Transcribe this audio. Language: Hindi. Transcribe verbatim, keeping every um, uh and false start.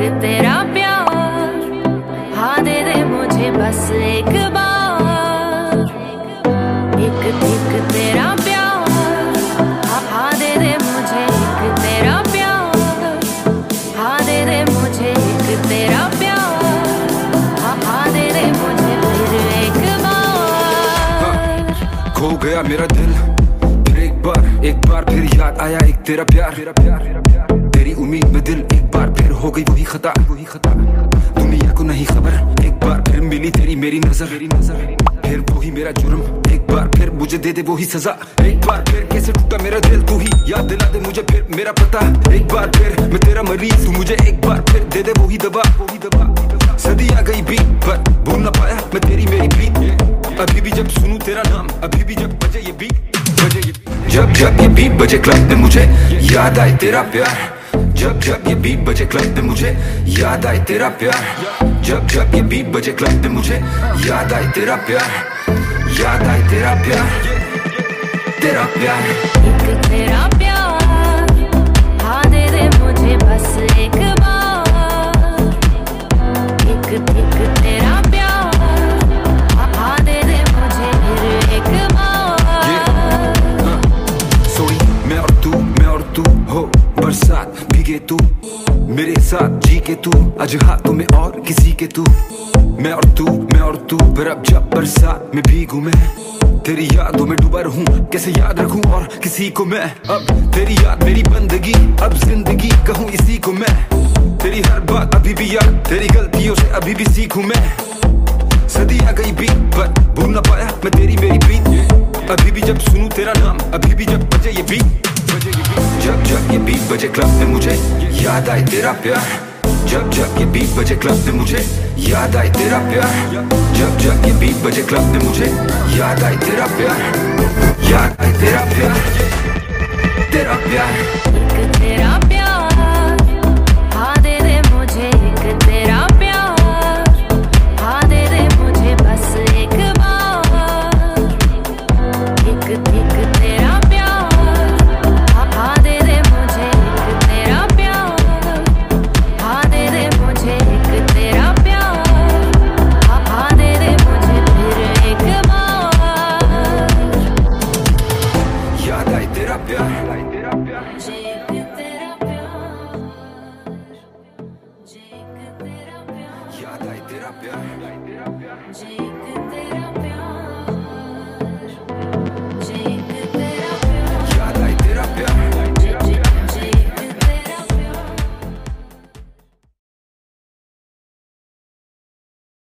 एक तेरा प्यार, हाँ दे दे मुझे बस एक बार। एक एक तेरा प्यार, हाँ दे दे मुझे एक तेरा प्यार, हाँ दे दे मुझे एक तेरा प्यार, हाँ दे दे मुझे फिर एक बार। खो गया मेरा दिल फिर एक बार, एक बार फिर याद आया एक तेरा प्यार, तेरा प्यार, तेरी उम्मीद में दिल एक बार फिर हो गई वही खता, वही खता। दुनिया को नहीं खबर, एक बार फिर मिली तेरी मेरी नजर, मेरी नजर फिर वही मेरा जुर्म, एक बार फिर मुझे दे दे वही सजा। एक बार फिर कैसे टूटा मेरा दिल, तू ही याद दिला दे मुझे फिर मेरा पता। एक बार फिर मैं तेरा मरीज, तू मुझे एक बार फिर दे दे वही दवा, वही दवा। सदी आ गई बीत पर भूल ना पाया मैं तेरी मेरी बीत। अभी भी जब सुनूं तेरा नाम, अभी भी जब बजे ये बीट, बजे ये बीट। जब जब ये बीट बजे क्लब में मुझे याद आए तेरा प्यार, जब जब ये बीट बजे क्लब में मुझे याद आए तेरा प्यार, जब जब ये बीट बजे क्लब में मुझे याद आए तेरा प्यार, याद आए तेरा प्यार, तेरा प्यार। एक तेरा प्यार, हाँ दे दे मुझे बस एक बार। एक एक तेरा प्यार, हाँ दे दे मुझे फिर एक बार। सोई मैं और तू, मैं और तू हो बरसात भीगे तू मेरे साथ जी के तू, आज हाथों में और किसी के तू। मैं और तू, मैं और तू फिर अब जब बरसात में भीगू मैं, तेरी यादों में डूबा रहूं, कैसे याद रखूं और किसी को मैं। अब तेरी याद मेरी बंदगी, अब जिंदगी कहूं इसी को मैं। तेरी हर बात अभी भी याद, तेरी गलतियों से अभी भी सीखूं मैं। सदी आ गई बीत पर भूल ना पाया मैं तेरी मेरी बीत। अभी भी जब सुनूं तेरा नाम, अभी भी जब बजे ये बीट, बजे ये बीट। जब जब ये बीट बजे क्लब में मुझे याद आए तेरा प्यार, जब जब ये बीट बजे क्लब में मुझे याद आए तेरा प्यार, जब जब ये बीट बजे क्लब में मुझे याद आए तेरा प्यार, याद आए तेरा प्यार, तेरा प्यार। एक तेरा प्यार, हाँ दे दे मुझे एक तेरा प्यार, हाँ दे दे मुझे बस एक बार। एक एक तेरा प्यार, हाँ दे दे मुझे एक तेरा प्यार, हाँ दे दे मुझे एक तेरा प्यार, हाँ दे दे मुझे फिर एक बार। याद आए तेरा प्यार, मुझे एक तेरा प्यार, मुझे एक तेरा प्यार, याद आए तेरा प्यार, मुझे एक तेरा प्यार।